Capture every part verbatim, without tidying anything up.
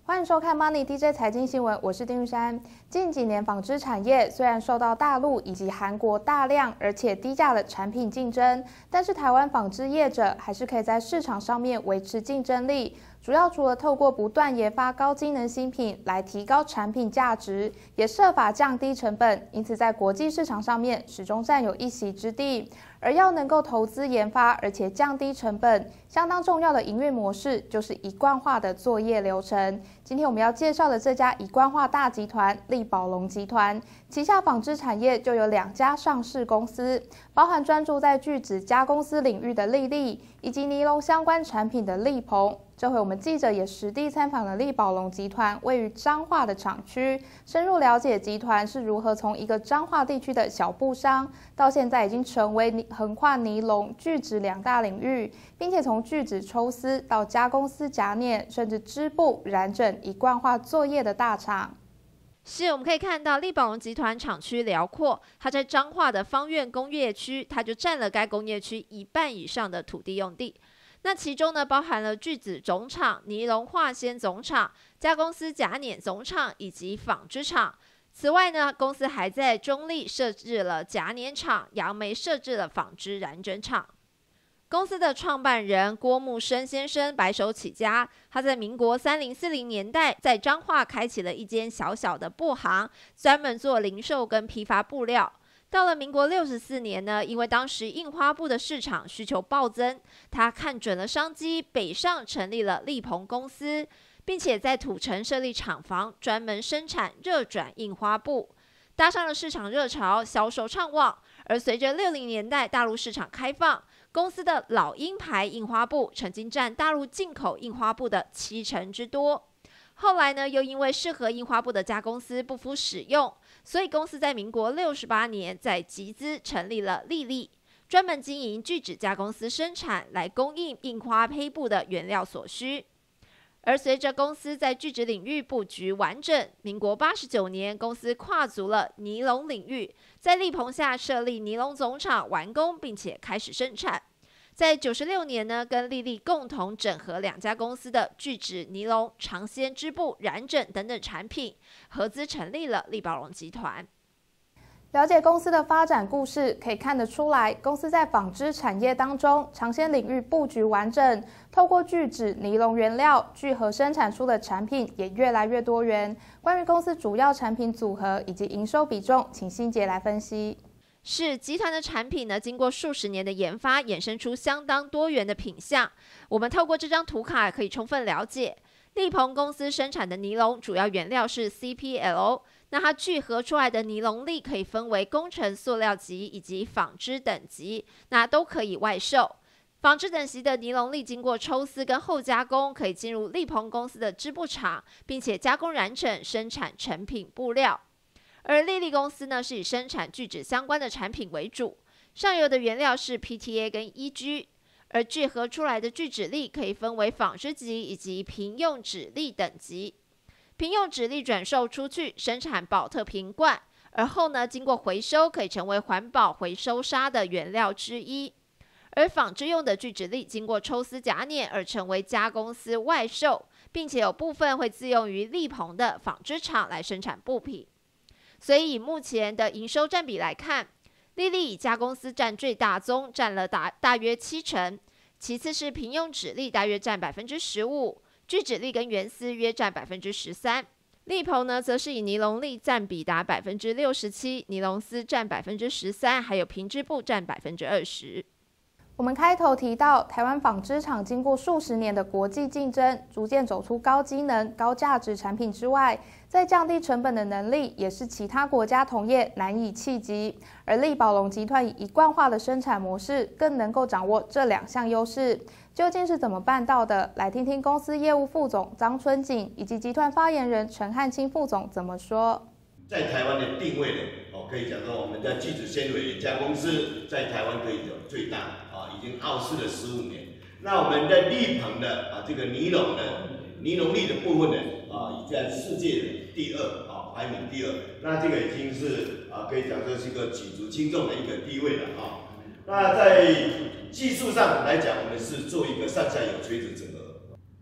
欢迎收看 Money D J 财经新闻，我是丁玉山。近几年纺织产业虽然受到大陆以及韩国大量而且低价的产品竞争，但是台湾纺织业者还是可以在市场上面维持竞争力。主要除了透过不断研发高机能新品来提高产品价值，也设法降低成本，因此在国际市场上面始终占有一席之地。而要能够投资研发，而且降低成本，相当重要的营运模式就是一贯化的作业流程。今天我们要介绍的这家一贯化大集团力宝龙集团，旗下纺织产业就有两家上市公司，包含专注在聚酯加工丝领域的力利，以及尼龙相关产品的力鹏。这回我们记者也实地参访了力宝龙集团位于彰化的厂区，深入了解集团是如何从一个彰化地区的小布商，到现在已经成为横跨尼龙、聚酯两大领域，并且从聚酯抽丝到加工丝夹捻，甚至织布、染整一贯化作业的大厂。 是，我们可以看到力宝龙集团厂区辽阔，它在彰化的芳苑工业区，它就占了该工业区一半以上的土地用地。那其中呢，包含了聚酯总厂、尼龙化纤总厂、加工丝夹捻总厂以及纺织厂。此外呢，公司还在中立设置了夹捻厂，杨梅设置了纺织染整厂。公司的创办人郭木生先生白手起家，他在民国三零四零年代在彰化开启了一间小小的布行，专门做零售跟批发布料。到了民国六十四年呢，因为当时印花布的市场需求暴增，他看准了商机，北上成立了力鹏公司，并且在土城设立厂房，专门生产热转印花布，搭上了市场热潮，销售畅旺。而随着六零年代大陆市场开放，公司的老鹰牌印花布曾经占大陆进口印花布的七成之多。后来呢，又因为适合印花布的加工丝不敷使用，所以公司在民国六十八年在集资成立了力利，专门经营聚酯加工丝生产，来供应印花胚布的原料所需。而随着公司在聚酯领域布局完整，民国八十九年，公司跨足了尼龙领域，在力鹏下设立尼龙总厂，完工并且开始生产。在九十六年呢，跟力利共同整合两家公司的聚酯、尼龙、长纤织布、染整等等产品，合资成立了力宝龙集团。 了解公司的发展故事，可以看得出来，公司在纺织产业当中，长纤领域布局完整，透过聚酯、尼龙原料聚合生产出的产品也越来越多元。关于公司主要产品组合以及营收比重，请欣杰来分析。 是集团的产品呢，经过数十年的研发，衍生出相当多元的品项。我们透过这张图卡可以充分了解，力鹏公司生产的尼龙主要原料是 C P L， 那它聚合出来的尼龙粒可以分为工程塑料级以及纺织等级，那都可以外售。纺织等级的尼龙粒经过抽丝跟后加工，可以进入力鹏公司的织布厂，并且加工染整生产成品布料。而力利公司呢，是以生产聚酯相关的产品为主，上游的原料是 P T A 跟 E G， 而聚合出来的聚酯粒可以分为纺织级以及平用酯粒等级。平用酯粒转售出去，生产宝特瓶罐，而后呢，经过回收可以成为环保回收纱的原料之一。而纺织用的聚酯粒经过抽丝夹捻而成为加工丝外售，并且有部分会自用于力鹏的纺织厂来生产布品。所以以目前的营收占比来看，力利以加公司占最大宗，占了大大约七成，其次是平用酯粒大约占百分之十五，聚酯粒跟原丝约占百分之十三。力鹏呢，则是以尼龙粒占比达百分之六十七，尼龙丝占百分之十三，还有平织布占百分之二十。 我们开头提到，台湾纺织厂经过数十年的国际竞争，逐渐走出高机能、高价值产品之外，在降低成本的能力也是其他国家同业难以企及。而力宝龙集团以一贯化的生产模式，更能够掌握这两项优势。究竟是怎么办到的？来听听公司业务副总张春景以及集团发言人陈汉清副总怎么说。 在台湾的定位呢，哦，可以讲说我们的聚酯纤维加工司在台湾可以有最大啊，已经傲视了十五年。那我们在力鹏的啊这个尼龙的尼龙粒的部分呢，啊，已在世界的第二啊，排名第二。那这个已经是啊，可以讲这是一个举足轻重的一个地位了啊。那在技术上来讲，我们是做一个上下游垂直整合。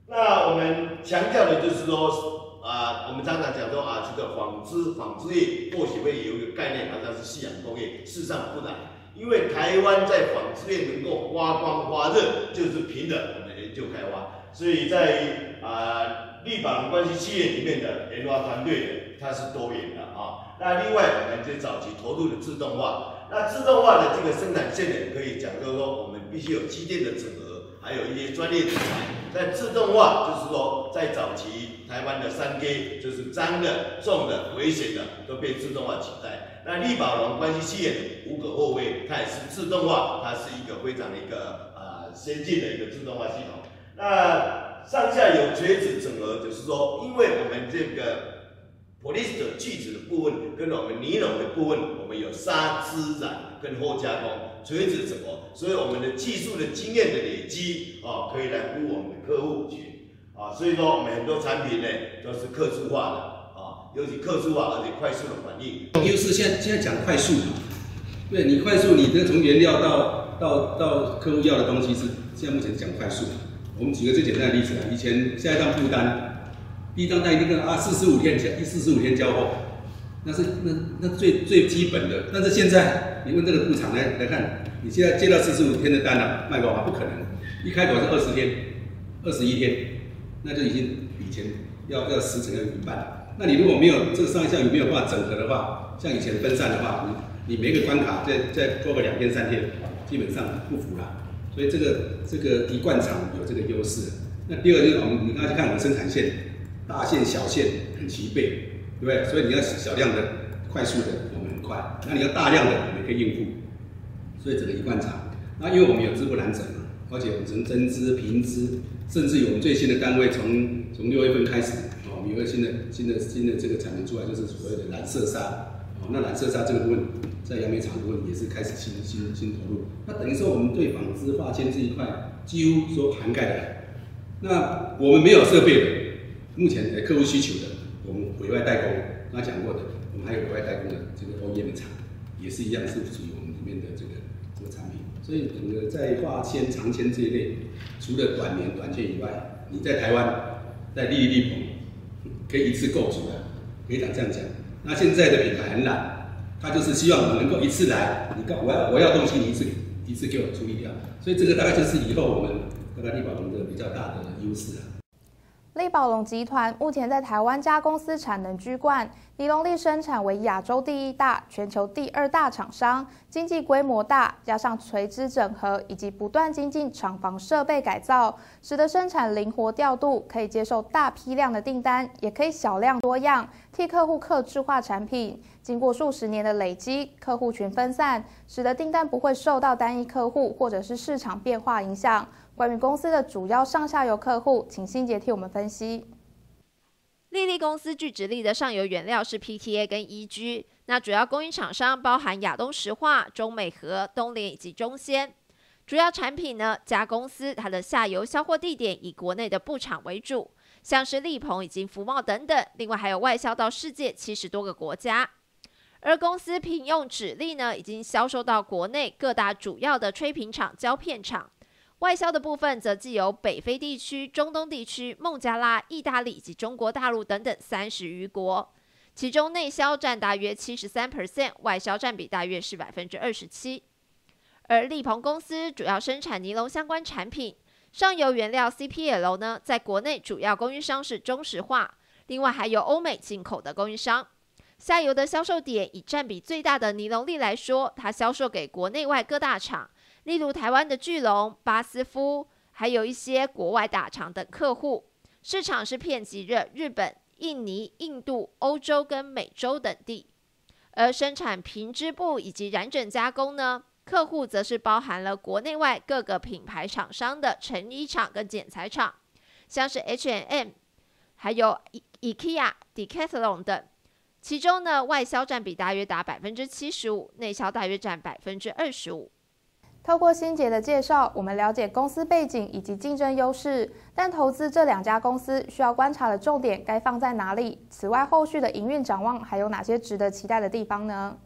那我们强调的就是说，啊，我们常常讲说啊，这个纺织纺织业或许会有一个概念，好像是夕阳工业，事实上不然，因为台湾在纺织业能够发光发热，就是凭着我们研究开发，所以在啊力宝龙关系企业里面的研发团队，它是多元的啊。那另外，我们就早期投入的自动化，那自动化的这个生产线呢，可以讲就是说，我们必须有机电的整合，还有一些专业人才。在自动化，就是说，在早期台湾的三 K 就是脏的、重的、危险的都被自动化取代。那力宝龙关系企业无可厚非，它也是自动化，它是一个非常的一个呃先进的一个自动化系统。那上下游垂直整合，就是说，因为我们这个 polyester 聚酯的部分跟我们尼龙的部分，我们有纱织染跟后加工。垂直整合，所以我们的技术的经验的累积啊，可以来服务我们的客户群啊，所以说我们很多产品呢都是客制化的啊，尤其客制化而且快速的反应。 优势现在现在讲快速嘛，对你快速，你这从原料到到到客户要的东西是现在目前讲快速。我们举个最简单的例子啊，以前下一张布单，第一张单一定跟啊四十五天第四十五天交货，那是那那最最基本的，但是现在。你问这个布厂来来看，你现在接到四十五天的单了、啊，卖多少？不可能，一开口是二十天、二十一天，那就已经比以前要要十成要一半。那你如果没有这个上下游没有办法整合的话，像以前分散的话，你你每个关卡再再拖个两天三天，基本上不服啦。所以这个这个一贯厂有这个优势。那第二就是我们你刚才去看我们生产线，大线小线很齐备，对不对？所以你要小量的、快速的。快，那你要大量的，我们可以应付，所以整个一贯厂。那因为我们有织布染整嘛，而且我们从针织、平织，甚至有我们最新的单位从从六月份开始，哦，我们有个新的新的新的这个产能出来，就是所谓的染色纱。哦，那染色纱这个部分，在杨梅厂部分也是开始新新新投入。那等于说我们对纺织、化纤这一块几乎说涵盖了。那我们没有设备的，目前客户需求的，我们委外代工，刚才讲过的。我们还有委外代工的这个 O E M 厂，也是一样是属于我们里面的这个这个产品。所以整个在化纤、长纤这一类，除了短棉、短纤以外，你在台湾，在丽丽丽鹏可以一次购足的，可以讲这样讲。那现在的品牌很懒，他就是希望你能够一次来，你告我要我要东西，你一次一次给我处理掉。所以这个大概就是以后我们大概力宝龙的比较大的优势啊。 力宝龙集团目前在台湾家公司产能居冠，尼龙粒生产为亚洲第一大、全球第二大厂商，经济规模大，加上垂直整合以及不断精进厂房设备改造，使得生产灵活调度，可以接受大批量的订单，也可以小量多样，替客户客制化产品。经过数十年的累积，客户群分散，使得订单不会受到单一客户或者是市场变化影响。关于公司的主要上下游客户，请欣杰替我们分析。 力丽公司聚酯粒的上游原料是 P T A 跟 E G， 那主要供应厂商包含亚东石化、中美和、东联以及中纤。主要产品呢，家公司它的下游销货地点以国内的布厂为主，像是力鹏以及福茂等等，另外还有外销到世界七十多个国家。而公司聘用酯粒呢，已经销售到国内各大主要的吹瓶厂、胶片厂。外销的部分则既有北非地区、中东地区、孟加拉、意大利以及中国大陆等等三十余国，其中内销占大约 百分之七十三， 外销占比大约是 百分之二十七。而力鹏公司主要生产尼龙相关产品，上游原料 C P L 呢，在国内主要供应商是中石化，另外还有欧美进口的供应商。下游的销售点以占比最大的尼龙粒来说，它销售给国内外各大厂。例如台湾的巨龙、巴斯夫，还有一些国外大厂等客户，市场是遍及热日本、印尼、印度、欧洲跟美洲等地。而生产平织布以及染整加工呢，客户则是包含了国内外各个品牌厂商的成衣厂跟剪裁厂，像是 H and M， 还有 IKEA、Decathlon 等。其中呢，外销占比大约达 百分之七十五， 内销大约占 百分之二十五。 透过欣杰的介绍，我们了解公司背景以及竞争优势，但投资这两家公司需要观察的重点该放在哪里？此外，后续的营运展望还有哪些值得期待的地方呢？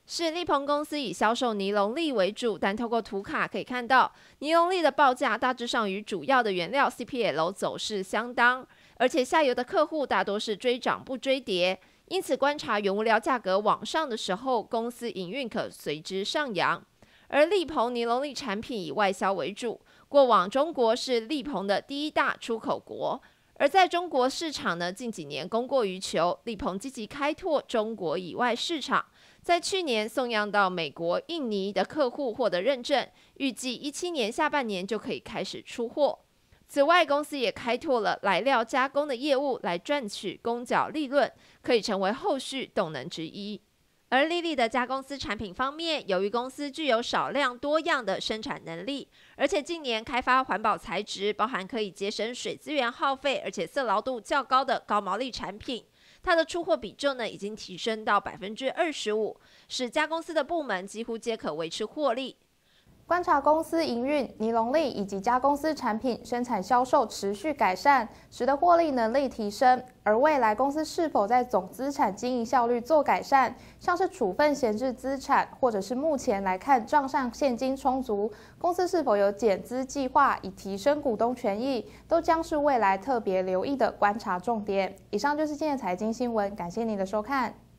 是力鹏公司以销售尼龙粒为主，但透过图卡可以看到，尼龙粒的报价大致上与主要的原料 C P L 走势相当，而且下游的客户大多是追涨不追跌，因此观察原物料价格往上的时候，公司营运可随之上扬。而力鹏尼龙粒产品以外销为主，过往中国是力鹏的第一大出口国，而在中国市场呢，近几年供过于求，力鹏积极开拓中国以外市场，在去年送样到美国、印尼的客户获得认证，预计一七年下半年就可以开始出货。此外，公司也开拓了来料加工的业务，来赚取公缴利润，可以成为后续动能之一。而力立的家公司产品方面，由于公司具有少量多样的生产能力，而且近年开发环保材质，包含可以节省水资源耗费，而且色牢度较高的高毛利产品，它的出货比重呢已经提升到百分之二十五，使家公司的部门几乎皆可维持获利。 观察公司营运、尼龙粒以及家公司产品生产销售持续改善，使得获利能力提升。而未来公司是否在总资产经营效率做改善，像是处分闲置资产，或者是目前来看账上现金充足，公司是否有减资计划以提升股东权益，都将是未来特别留意的观察重点。以上就是今天的财经新闻，感谢您的收看。